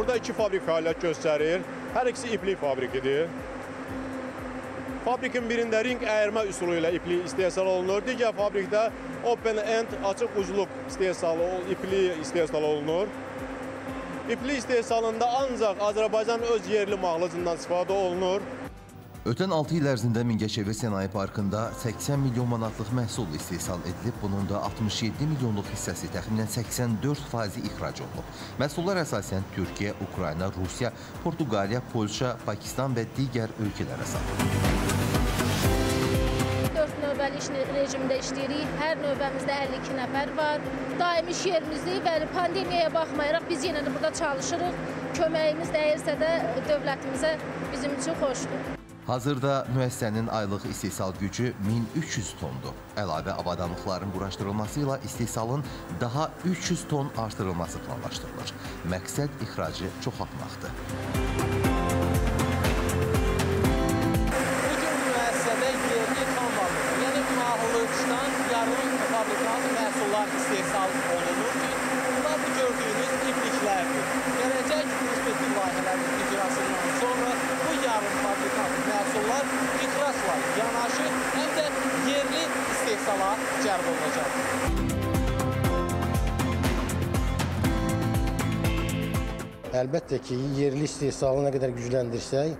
Burada iki fabrik fəaliyyət göstərir. Hər ikisi iplik fabrikidir. Fabrikin birində ring əyirmə üsulu ilə iplik istehsal olunur. Digər fabrikdə open end, açıq ucluq iplik istehsal olunur. İplik istehsalında ancaq Azərbaycan öz yerli mahlucundan istifadə olunur. Ötən 6 il ərzində Mingəçevir Sənaye Parkında 80 milyon manatlıq məhsul istehsal edilib. Bunun da 67 milyonluq hissəsi təxminən 84% ixrac olunub. Məhsullar əsasən Türkiyə, Ukrayna, Rusiya, Portuqaliya, Polşa, Pakistan və digər ölkələrə satılır. 4 növbəli iş rejimində işləyirik. Hər növbəmizdə 52 nəfər var. Daimi iş yerimizi və pandemiyaya baxmayaraq biz yenə də burada çalışırıq. Köməyimiz dəyirsə də dövlətimizə bizim üçün xoşdur. Hazırda müəssisənin aylıq istehsal gücü 1300 tondur. Əlavə avadanlıqların quraşdırılması ilə istehsalın daha 300 ton artırılması planlaşdırılır. Məqsəd ixracı çoxaltmaqdır. Bugün müəssisədə yerli tam varlığı, yəni mahluçdan yarım fabrikant məhsullar istehsal olunur ki, bunlar bu gördüyünüz ipliklərdir. Gələcək perspektiv layihələrin icrasından sonra bu yarım fabrikant məhsullar ixracla yanaşı həm də yerli istehsala cəlb olunacaq. Əlbəttə ki, yerli istehsalı nə qədər gücləndirsək,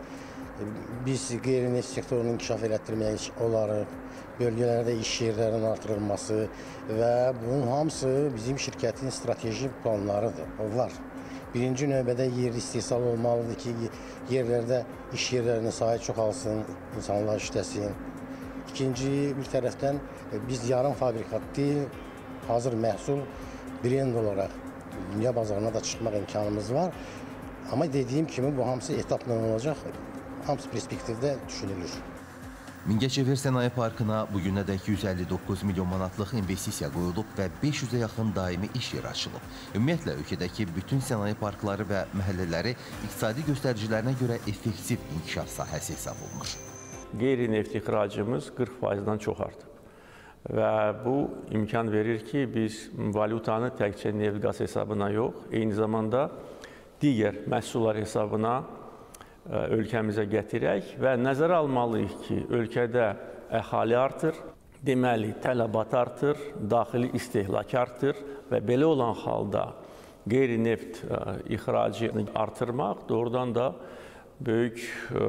biz qeyri-neft sektorunu inkişaf elətdirmək olarıq, bölgələrdə iş yerlərinin artırılması və bunun hamısı bizim şirkətin strateji planlarıdır, o var. Birinci növbədə yerli istehsal olmalıdır ki, yerlərdə iş yerlərinin sayı çoxalsın, insanlar işləsin. İkinci bir tərəfdən biz yarım fabrikatlı hazır məhsul brend olaraq dünya bazarına da çıxmaq imkanımız var. Amma dediyim kimi bu hamısı etapla olacaq, hamısı perspektivdə düşünülür. Mingəçevir Sənaye Parkına bugünədək 159 milyon manatlıq investisiya qoyulub və 500-ə yaxın daimi iş yeri açılıb. Ümumiyyətlə, ölkədəki bütün sənaye parkları və məhəllələri iqtisadi göstəricilərinə görə effektiv inkişaf sahəsi hesab olunur. Qeyri-neft ixracımız 40%-dan çox artıb. Və bu imkan verir ki, biz valyutanı təkcə neft qaz hesabına yox, eyni zamanda digər məhsullar hesabına ölkəmizə gətirək və nəzərə almalıyıq ki, ölkədə əhali artır, deməli tələbat artır, daxili istehlak artır və belə olan halda qeyri-neft ixracını artırmaq doğrudan da böyük,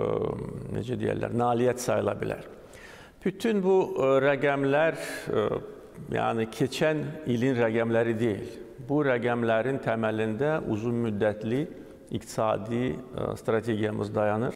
necə deyərlər, nailiyyət sayıla bilər. Bütün bu rəqəmlər, yəni keçən ilin rəqəmləri deyil. Bu rəqəmlərin təməlində uzun müddətli iqtisadi strategiyamız dayanır.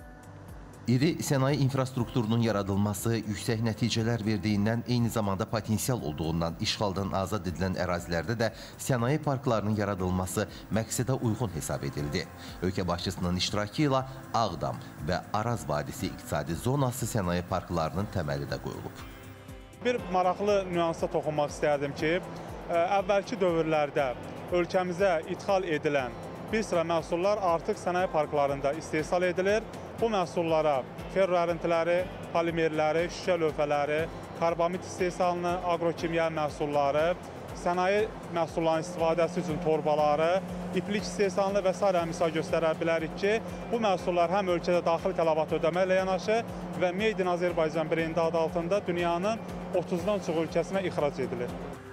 İri sənaye infrastrukturunun yaradılması yüksək nəticələr verdiyindən, eyni zamanda potensial olduğundan işğaldan azad edilən ərazilərdə də sənaye parklarının yaradılması məqsədə uyğun hesab edildi. Ölkə başçısının iştirakı ilə Ağdam və Araz vadisi iqtisadi zonası sənaye parklarının təməli də qoyulub. Bir maraqlı nüansa toxunmaq istərdim ki, əvvəlki dövrlərdə ölkəmizə ixal edilən bir sıra məhsullar artıq sənaye parklarında istehsal edilir. Bu məhsullara ferro ərintiləri, polimerləri, şüşə lövhələri, karbamid istehsalını, agrokimya məhsulları, sənaye məhsullarının istifadəsi üçün torbaları, iplik istehsalını və s. misal göstərə bilərik ki, bu məhsullar həm ölkədə daxili tələbat ödəməklə yanaşı və Made in Azərbaycan brendi adı altında dünyanın 30-dan çox ölkəsinə ixrac edilir.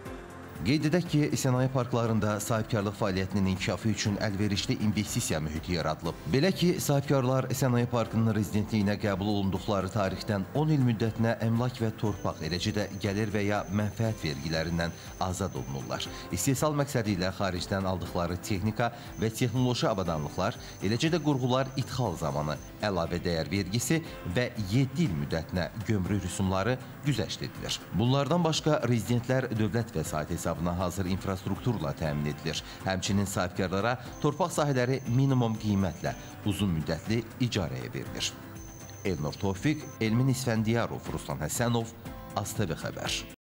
Qeyd edək ki, sənaye parklarında sahibkarlıq fəaliyyətinin inkişafı üçün əlverişli investisiya mühiti yaradılıb. Belə ki, sahibkarlar sənaye parkının rezidentliyinə qəbul olunduqları tarixdən 10 il müddətinə əmlak və torpaq, eləcə də gəlir və ya mənfəət vergilərindən azad olunurlar. İstehsal məqsədi ilə xaricdən aldıqları texnika və texnoloji avadanlıqlar, eləcə də qurğular ixal zamanı əlavə dəyər vergisi və 7 il müddətinə gömrük rüsumları güzəşt edilir. Bunlardan başqa rezidentlər dövlət vəsaiti hesabına hazır infrastrukturla təmin edilir. Həmçinin sahibkarlara torpaq sahələri minimum qiymətlə uzun müddətli icarəyə verilir. Elnur Tofiq, Elmin İsfəndiyarov, Ruslan Həsənov, AzTV xəbər.